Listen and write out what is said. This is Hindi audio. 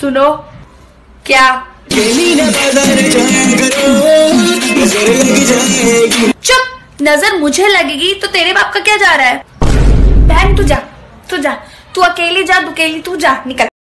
सुनो। क्या? चुप, नजर मुझे लगेगी तो तेरे बाप का क्या जा रहा है? बहन तू जा, तू अकेली जा, तू जा, निकल।